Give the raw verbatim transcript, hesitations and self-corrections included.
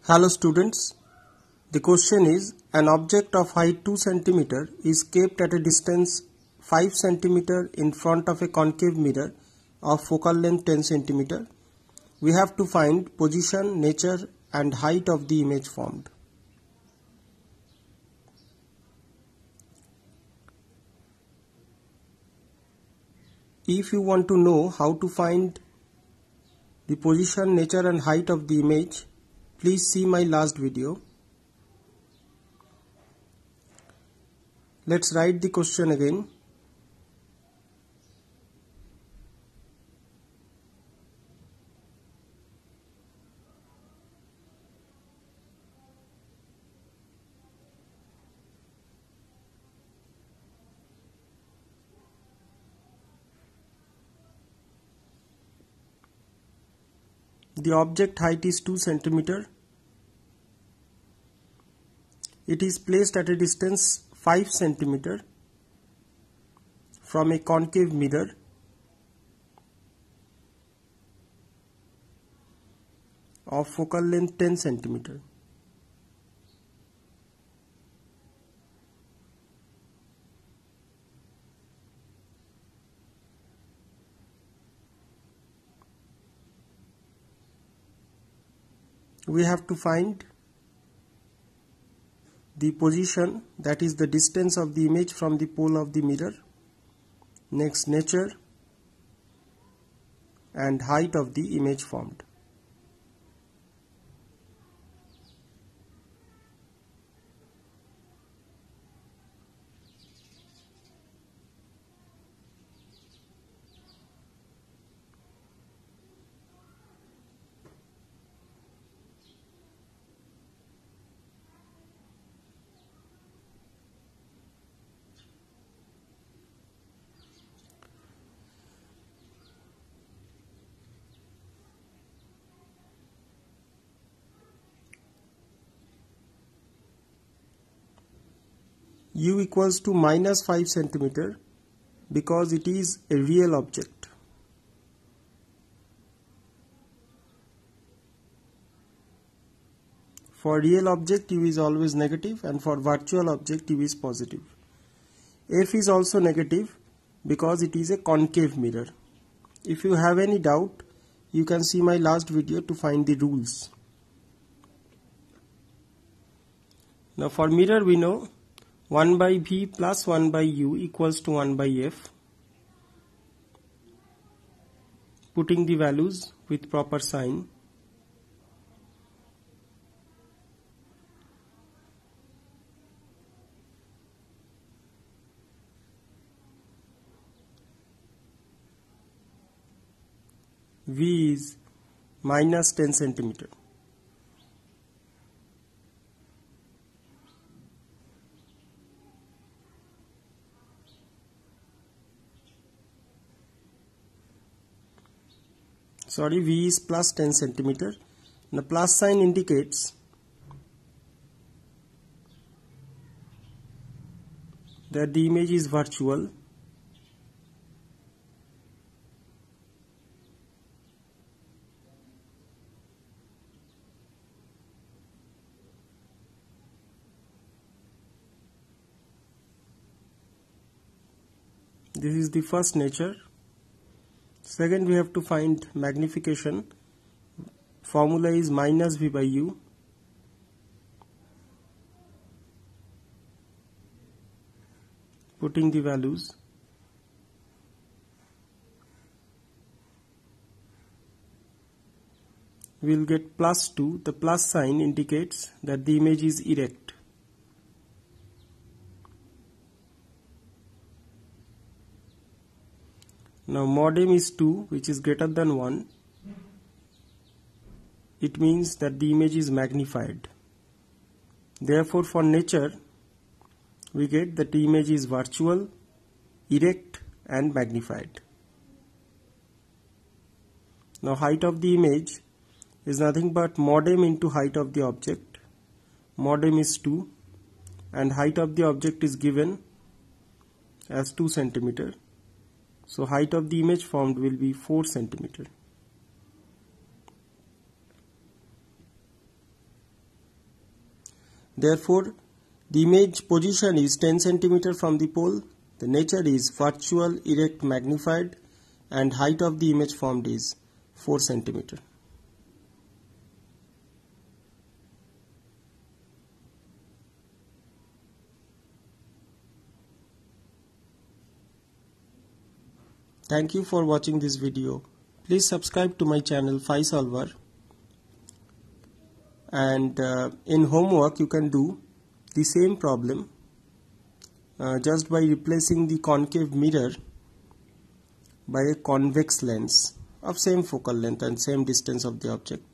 Hello students, the question is an object of height two centimeters is kept at a distance five centimeters in front of a concave mirror of focal length ten centimeters. We have to find position, nature and height of the image formed. If you want to know how to find the position, nature and height of the image, please see my last video. Let's write the question again. The object height is two centimeters. It is placed at a distance five centimeters from a concave mirror of focal length ten centimeters. We have to find the position, that is the distance of the image from the pole of the mirror. Next, nature and height of the image formed. U equals to minus five centimeters because it is a real object. For real object U is always negative and for virtual object U is positive. F is also negative because it is a concave mirror. If you have any doubt, you can see my last video to find the rules. Now for mirror we know one by V plus one by U equals to one by F. Putting the values with proper sign. V is minus ten centimeters. Sorry, V is plus ten centimeters. The plus sign indicates that the image is virtual. This is the first nature. Second, we have to find magnification. Formula is minus V by U. Putting the values. We will get plus two. The plus sign indicates that the image is erect. Now mod M is two, which is greater than one. It means that the image is magnified. Therefore for nature, we get that the image is virtual, erect and magnified. Now height of the image is nothing but mod M into height of the object. Mod M is two and height of the object is given as two centimeters. So height of the image formed will be four centimeters. Therefore, the image position is ten centimeters from the pole, the nature is virtual, erect, magnified, and height of the image formed is four centimeters. Thank you for watching this video. Please subscribe to my channel Physolver, and uh, in homework you can do the same problem uh, just by replacing the concave mirror by a convex lens of same focal length and same distance of the object.